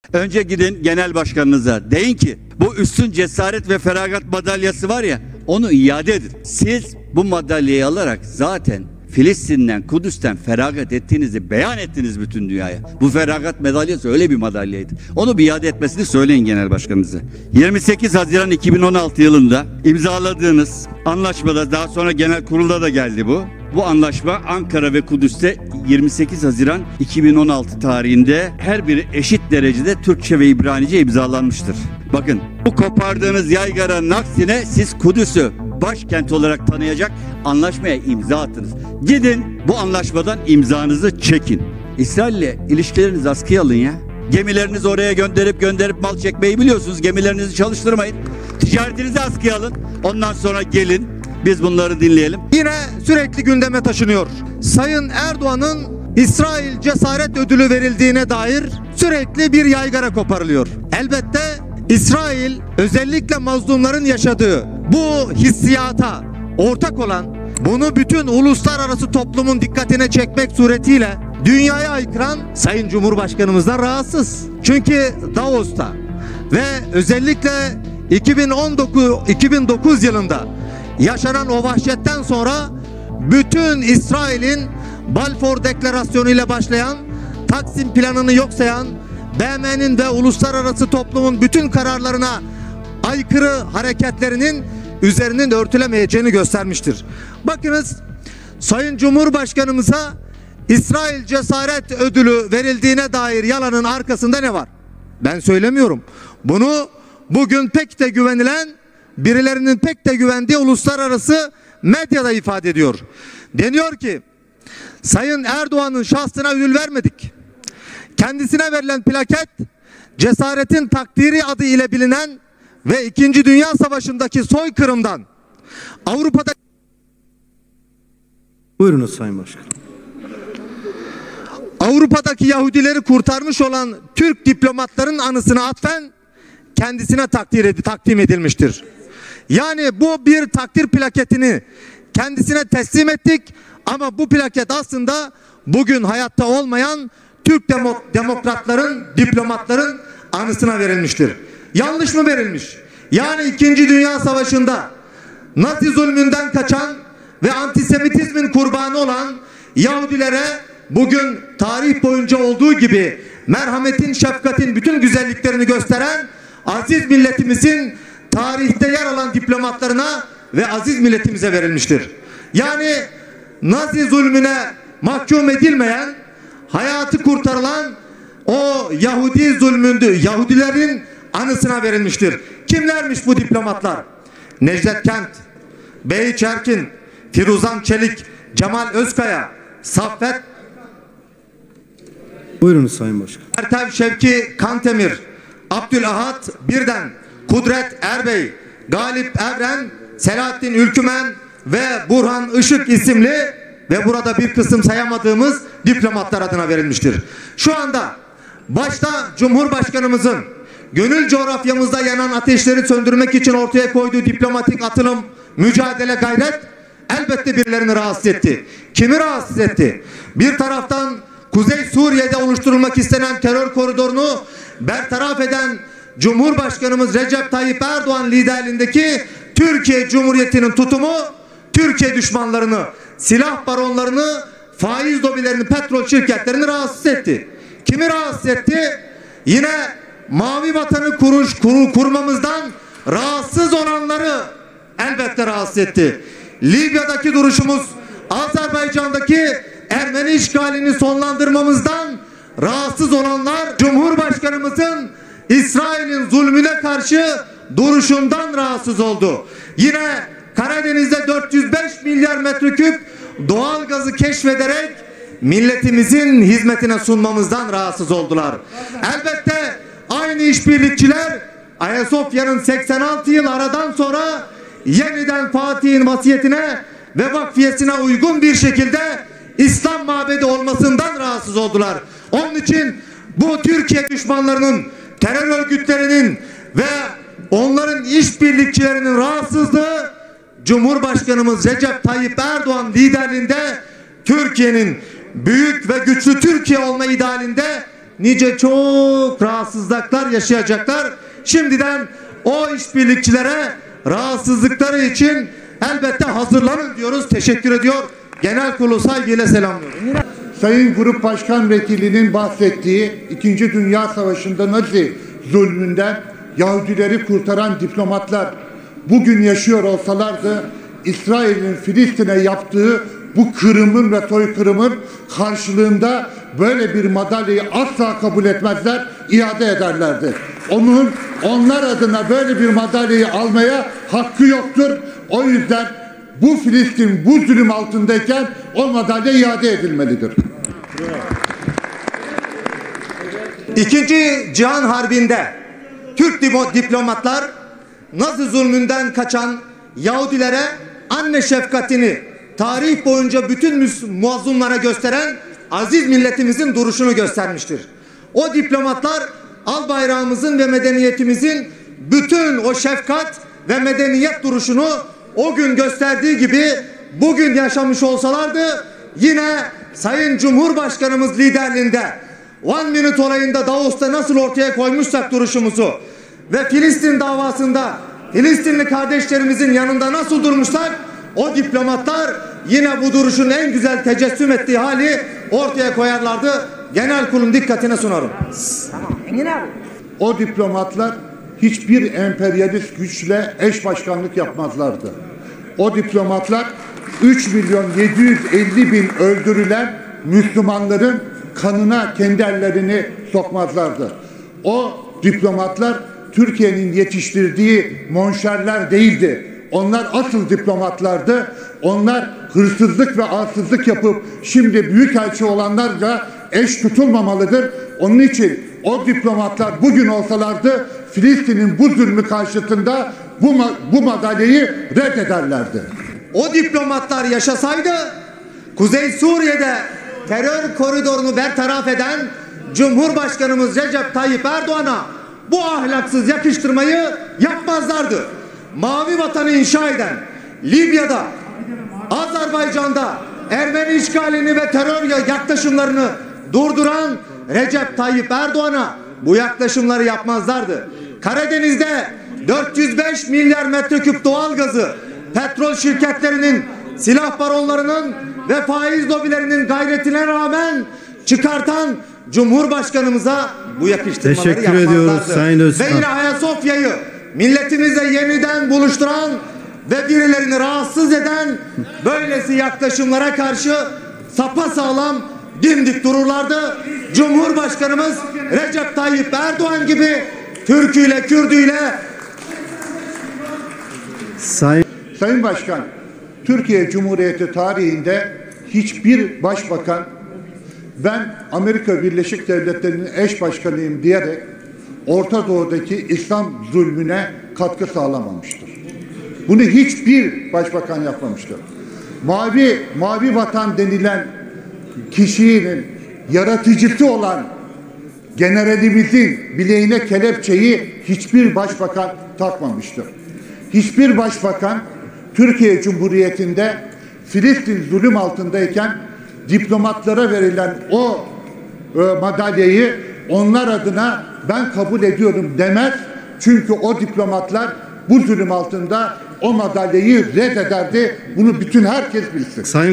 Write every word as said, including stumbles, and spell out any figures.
Önce gidin genel başkanınıza deyin ki bu üstün cesaret ve feragat madalyası var ya, onu iade edin. Siz bu madalyayı alarak zaten Filistin'den, Kudüs'ten feragat ettiğinizi beyan ettiniz bütün dünyaya. Bu feragat madalyası öyle bir madalyaydı. Onu bir iade etmesini söyleyin genel başkanınıza. yirmi sekiz Haziran iki bin on altı yılında imzaladığınız anlaşmada, daha sonra genel kurulda da geldi bu. Bu anlaşma Ankara ve Kudüs'te yirmi sekiz Haziran iki bin on altı tarihinde her biri eşit derecede Türkçe ve İbranice imzalanmıştır. Bakın, bu kopardığınız yaygaranın aksine siz Kudüs'ü başkent olarak tanıyacak anlaşmaya imza attınız. Gidin bu anlaşmadan imzanızı çekin. İsrail'le ilişkilerinizi askıya alın ya. Gemilerinizi oraya gönderip gönderip mal çekmeyi biliyorsunuz. Gemilerinizi çalıştırmayın. Ticaretinizi askıya alın. Ondan sonra gelin biz bunları dinleyelim. Yine sürekli gündeme taşınıyor. Sayın Erdoğan'ın İsrail Cesaret Ödülü verildiğine dair sürekli bir yaygara koparılıyor. Elbette İsrail özellikle mazlumların yaşadığı bu hissiyata ortak olan, bunu bütün uluslararası toplumun dikkatine çekmek suretiyle dünyaya haykıran Sayın Cumhurbaşkanımızdan rahatsız. Çünkü Davos'ta ve özellikle iki bin on dokuz iki bin dokuz yılında yaşanan o vahşetten sonra bütün İsrail'in Balfour Deklarasyonu ile başlayan, Taksim planını yok sayan, B M'nin ve uluslararası toplumun bütün kararlarına aykırı hareketlerinin üzerinin örtülemeyeceğini göstermiştir. Bakınız, Sayın Cumhurbaşkanımıza İsrail Cesaret Ödülü verildiğine dair yalanın arkasında ne var? Ben söylemiyorum. Bunu bugün pek de güvenilen, birilerinin pek de güvendiği uluslararası medyada ifade ediyor. Deniyor ki Sayın Erdoğan'ın şahsına ödül vermedik. Kendisine verilen plaket cesaretin takdiri adı ile bilinen ve İkinci Dünya Savaşı'ndaki soykırımdan Avrupa'da... Buyurunuz Sayın Başkan. Avrupa'daki Yahudileri kurtarmış olan Türk diplomatların anısına atfen kendisine takdir ed takdim edilmiştir. Yani bu bir takdir plaketini kendisine teslim ettik ama bu plaket aslında bugün hayatta olmayan Türk demo demokratların, diplomatların anısına verilmiştir. Yanlış mı verilmiş? Yani İkinci Dünya Savaşı'nda Nazi zulmünden kaçan ve antisemitizmin kurbanı olan Yahudilere bugün tarih boyunca olduğu gibi merhametin, şefkatin bütün güzelliklerini gösteren aziz milletimizin tarihte yer alan diplomatlarına ve aziz milletimize verilmiştir. Yani Nazi zulmüne mahkum edilmeyen, hayatı kurtarılan o Yahudi zulmündü, Yahudilerin anısına verilmiştir. Kimlermiş bu diplomatlar? Necdet Kent, Beyiç Erkin, Firuzan Çelik, Cemal Özkaya, Saffet Buyurunuz Sayın Başkan. Ertev Şevki Kantemir, Abdülahad Birden, Kudret Erbey, Galip Evren, Selahattin Ülkümen ve Burhan Işık isimli ve burada bir kısım sayamadığımız diplomatlar adına verilmiştir. Şu anda başta Cumhurbaşkanımızın gönül coğrafyamızda yanan ateşleri söndürmek için ortaya koyduğu diplomatik atılım, mücadele, gayret elbette birilerini rahatsız etti. Kimi rahatsız etti? Bir taraftan Kuzey Suriye'de oluşturulmak istenen terör koridorunu bertaraf eden Cumhurbaşkanımız Recep Tayyip Erdoğan liderliğindeki Türkiye Cumhuriyeti'nin tutumu Türkiye düşmanlarını, silah baronlarını, faiz lobilerini, petrol şirketlerini rahatsız etti. Kimi rahatsız etti? Yine mavi vatanı kuruş, kur, kurmamızdan rahatsız olanları elbette rahatsız etti. Libya'daki duruşumuz, Azerbaycan'daki Ermeni işgalini sonlandırmamızdan rahatsız olanlar, Cumhurbaşkanımızın İsrail'in zulmüne karşı duruşundan rahatsız oldu. Yine Karadeniz'de dört yüz beş milyar metreküp doğal gazı keşfederek milletimizin hizmetine sunmamızdan rahatsız oldular. Elbette aynı işbirlikçiler Ayasofya'nın seksen altı yıl aradan sonra yeniden Fatih'in vasiyetine ve vakfiyesine uygun bir şekilde İslam mabedi olmasından rahatsız oldular. Onun için bu Türkiye düşmanlarının, terör örgütlerinin ve onların işbirlikçilerinin rahatsızlığı Cumhurbaşkanımız Recep Tayyip Erdoğan liderliğinde Türkiye'nin büyük ve güçlü Türkiye olma idealinde nice çok rahatsızlıklar yaşayacaklar. Şimdiden o işbirlikçilere rahatsızlıkları için elbette hazırlanın diyoruz. Teşekkür ediyor. Genel kurulu saygıyla selamlıyorum. Sayın Grup Başkan Vekilinin bahsettiği İkinci Dünya Savaşı'nda Nazi zulmünden Yahudileri kurtaran diplomatlar bugün yaşıyor olsalardı İsrail'in Filistin'e yaptığı bu kırımın ve soykırımın karşılığında böyle bir madalyayı asla kabul etmezler, iade ederlerdi. Onun onlar adına böyle bir madalyayı almaya hakkı yoktur. O yüzden bu Filistin bu zulüm altındayken o madalya iade edilmelidir. İkinci Cihan Harbi'nde Türk diplomatlar Nazi zulmünden kaçan Yahudilere anne şefkatini tarih boyunca bütün muazzunlara gösteren aziz milletimizin duruşunu göstermiştir. O diplomatlar al bayrağımızın ve medeniyetimizin bütün o şefkat ve medeniyet duruşunu o gün gösterdiği gibi bugün yaşamış olsalardı yine Sayın Cumhurbaşkanımız liderliğinde One Minute olayında Davos'ta nasıl ortaya koymuşsak duruşumuzu ve Filistin davasında Filistinli kardeşlerimizin yanında nasıl durmuşsak o diplomatlar yine bu duruşun en güzel tecessüm ettiği hali ortaya koyarlardı. Genel kurulun dikkatine sunarım. O diplomatlar hiçbir emperyalist güçle eş başkanlık yapmazlardı. O diplomatlar üç milyon yedi yüz elli bin öldürülen Müslümanların kanına kendi ellerini sokmazlardı. O diplomatlar Türkiye'nin yetiştirdiği monşerler değildi. Onlar asıl diplomatlardı. Onlar hırsızlık ve arsızlık yapıp şimdi büyükelçi olanlarla eş tutulmamalıdır. Onun için o diplomatlar bugün olsalardı Filistin'in bu zulmü karşısında bu, ma bu madalyayı reddederlerdi. O diplomatlar yaşasaydı Kuzey Suriye'de terör koridorunu bertaraf eden Cumhurbaşkanımız Recep Tayyip Erdoğan'a bu ahlaksız yakıştırmayı yapmazlardı. Mavi vatanı inşa eden Libya'da, Azerbaycan'da Ermeni işgalini ve terör yaklaşımlarını durduran Recep Tayyip Erdoğan'a bu yaklaşımları yapmazlardı. Karadeniz'de dört yüz beş milyar metreküp doğalgazı petrol şirketlerinin, silah baronlarının ve faiz lobilerinin gayretine rağmen çıkartan Cumhurbaşkanımıza bu yakıştırmaları Teşekkür yapmazlardı. ediyoruz Sayın Özkan. Ve yine Ayasofya'yı milletimizle yeniden buluşturan ve birilerini rahatsız eden böylesi yaklaşımlara karşı sapasağlam dimdik dururlardı. Cumhurbaşkanımız Recep Tayyip Erdoğan gibi Türküyle, Kürdüyle Sayın Sayın Başkan, Türkiye Cumhuriyeti tarihinde hiçbir başbakan ben Amerika Birleşik Devletleri'nin eş başkanıyım diyerek Orta Doğu'daki İslam zulmüne katkı sağlamamıştır. Bunu hiçbir başbakan yapmamıştır. Mavi, mavi vatan denilen kişinin yaratıcısı olan generalimizin bileğine kelepçeyi hiçbir başbakan takmamıştır. Hiçbir başbakan Türkiye Cumhuriyeti'nde Filistin zulüm altındayken diplomatlara verilen o e, madalyayı onlar adına ben kabul ediyorum demez. Çünkü o diplomatlar bu zulüm altında o madalyayı reddederdi. Bunu bütün herkes bilsin. Sayın